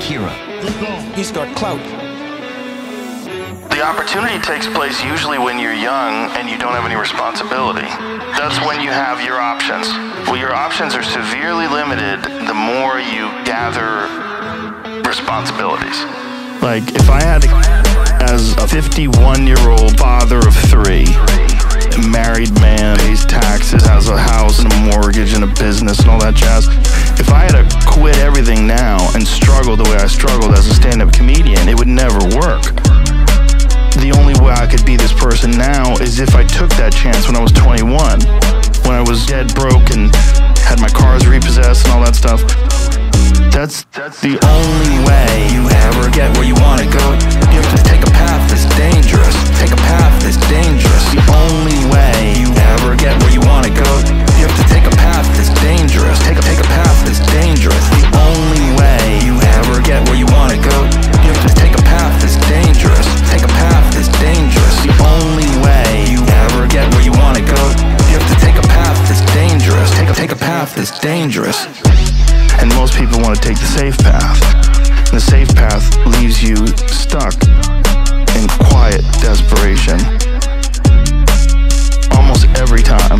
Akira. He's got clout. The opportunity takes place usually when you're young and you don't have any responsibility. That's when you have your options. Well, your options are severely limited the more you gather responsibilities. Like, if I had to, as a 51-year-old father of 3, a married man, pays taxes, has a house and a mortgage and a business and all that jazz, if I had to quit everything now and struggle the way I struggled as a stand-up comedian, it would never work. The only way I could be this person now is if I took that chance when I was 21, when I was dead broke and had my cars repossessed and all that stuff. That's the only way you ever get where you want to go. You have to take a path that's dangerous. Take a path that's dangerous. The only way you ever get where you want to go. You have to take a path that's dangerous. Take a path that's dangerous. The only way you ever get where you want to go. You have to take a path that's dangerous. Take a path that's dangerous. The only way you ever get where you want to go. You have to take a path that's dangerous. Take a path that's dangerous. And most people want to take the safe path. And the safe path leaves you stuck in quiet desperation. Almost every time.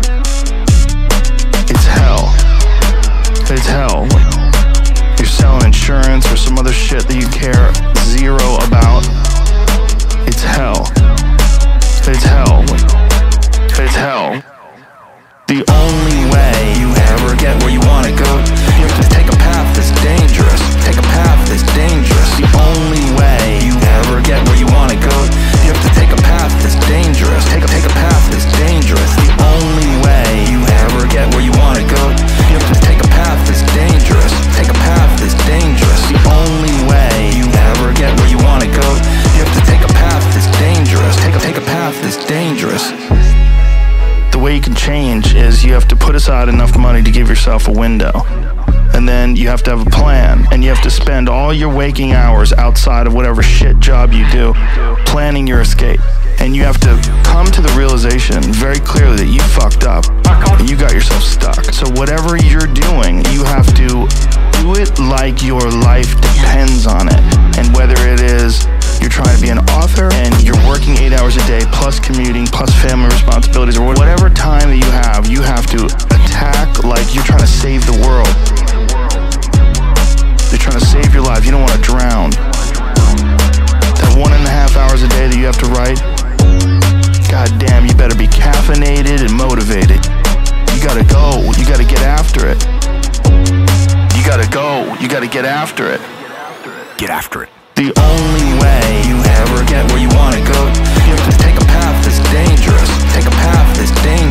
It's hell. It's hell. You're selling insurance or some other shit that you care zero about. It's hell. It's hell. It's hell. The only way you ever get where you want to go, you have to take a path that's dangerous. Take a path that's dangerous. The only way you ever get where you want to go, you have to take a path that's dangerous. Take a path that's dangerous. The only way you ever get where you want to go, you have to take a path that's dangerous. Take a path that's dangerous. The only way you ever get where you want to go, you have to take a path that's dangerous. Take a path that's dangerous. The way you can change is you have to put aside enough money to give yourself a window. And then you have to have a plan. And you have to spend all your waking hours outside of whatever shit job you do planning your escape. And you have to come to the realization very clearly that you fucked up and you got yourself stuck. So whatever you're doing, you have to do it like your life depends on it. And whether it is you're trying to be an author and you're working 8 hours a day plus commuting plus family responsibilities or whatever time that you have to attack like you're trying to save the world. You're trying to save your life. You don't want to drown. That 1.5 hours a day that you have to write, god damn, you better be caffeinated and motivated. You gotta go. You gotta get after it. You gotta go. You gotta get after it. Get after it. The only way you ever get where you want to go, you have to take a path that's dangerous. Take a path that's dangerous.